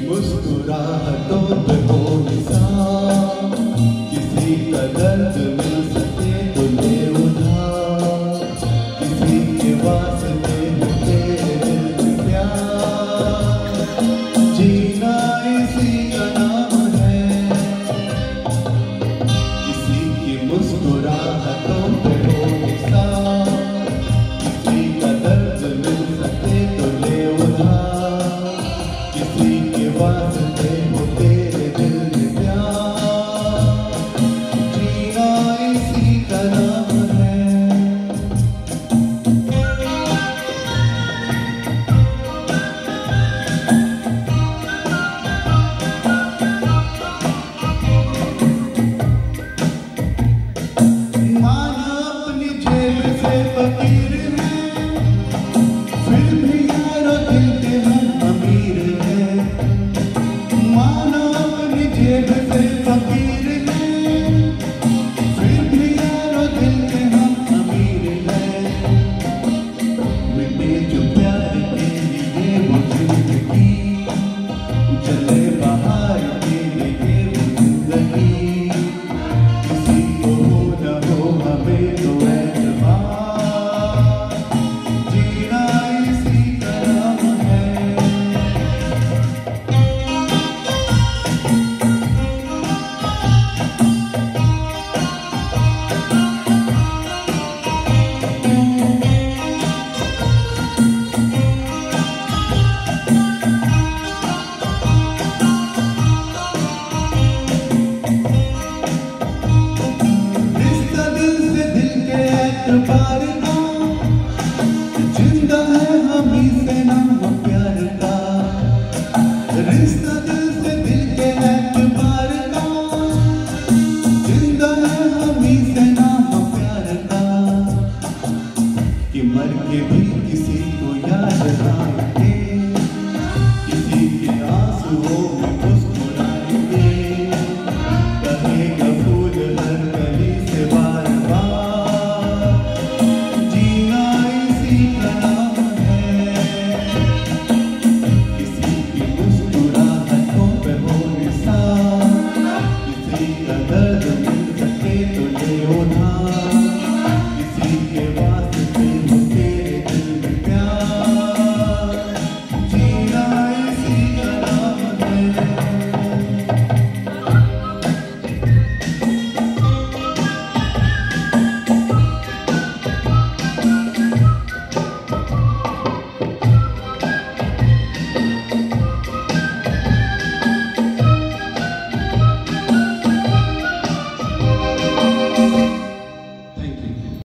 मुस्कुराहटों पे हो निशान, किसी का दर्द मिल सके तो ले उधार, किसी के वास्ते तेरे दिल में प्यार, जीना इसी का नाम है। किसी की मुस्कुराहटों पे हो निशान, किसी का दर्द मिल सके तो ले उधार, किसी के वास्ते हो तेरे दिल में प्यार, जीना इसी का नाम है। माना अपनी जेब से फकीर है, फिर भी यारों दिल के हम अमीर है। माना अपनी जेब से फकीर है, फिर भी यारों दिल के हम अमीर है। मिटे जो प्यार के लिए वो जिंदगी, चले बाहर के लिए वो जिंदगी, किसी को हो न हो हमें तो एतबार, जीना इसी का नाम है। रिश्ता दिल से दिल के एतबार का, जिंदा है हम ही से नाम प्यार का। रिश्ता दिल से दिल के एतबार का, जिंदा है हम ही से नाम प्यार का। कि मर के भी किसी को याद आएंगे, किसी के आंसुओं